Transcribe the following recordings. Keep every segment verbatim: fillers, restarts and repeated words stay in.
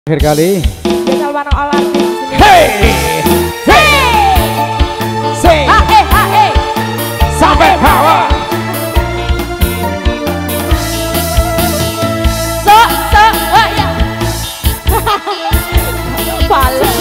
Akhir kali. Hey, hey, say, hae, hae, sampai power. So, so, oh ya. Balik.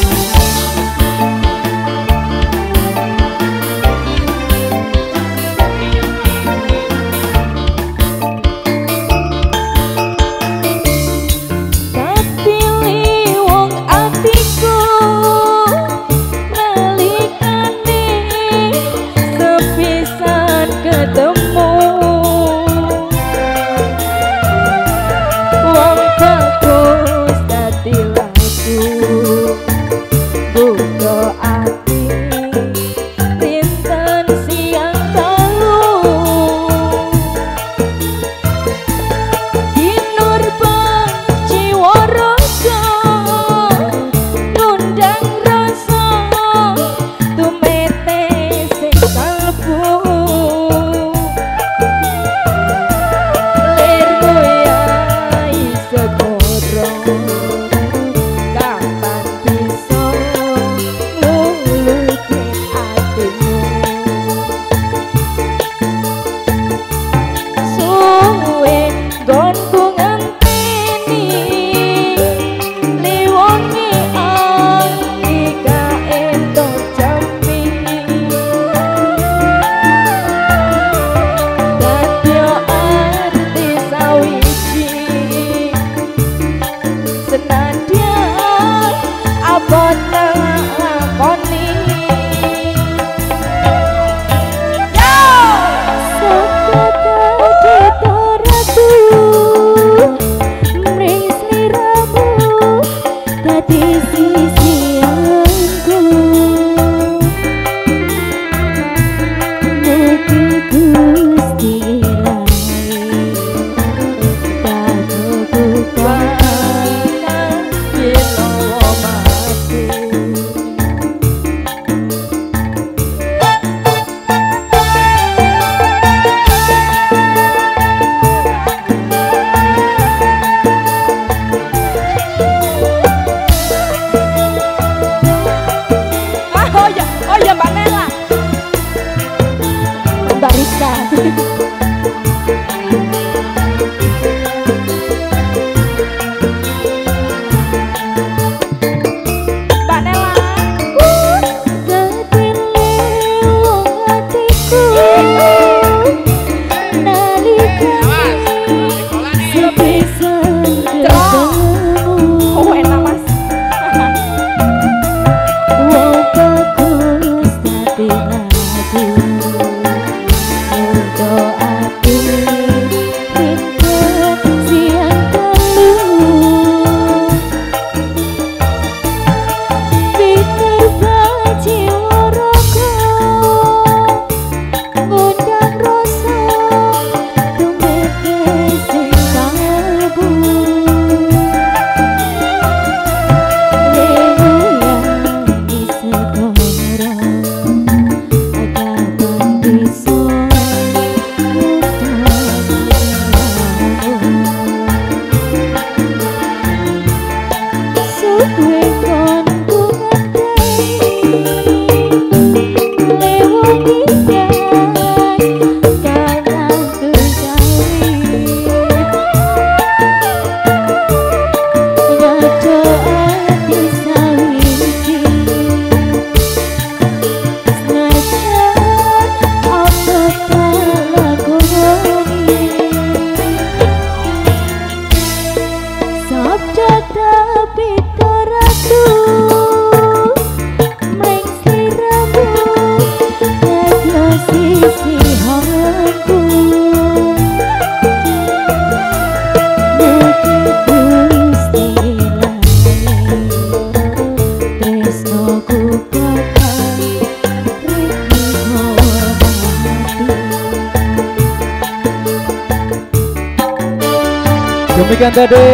Demikian tadi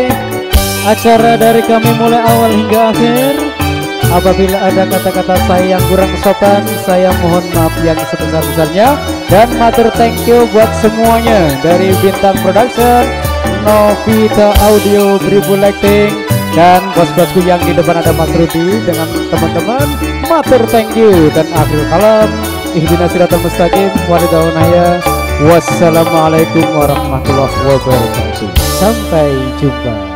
acara dari kami mulai awal hingga akhir. Apabila ada kata-kata saya yang kurang sopan, saya mohon maaf yang sebesar-besarnya. Dan matur thank you buat semuanya dari Bintang Production, Novita Audio, Bribu Lighting, Dan bos-bosku yang di depan ada Mas Rudi dengan teman-teman. Matur thank you. Dan akhir kalam, ihdinas siratal mustaqim walidawunaya. Wassalamualaikum warahmatullahi wabarakatuh. Sampai jumpa.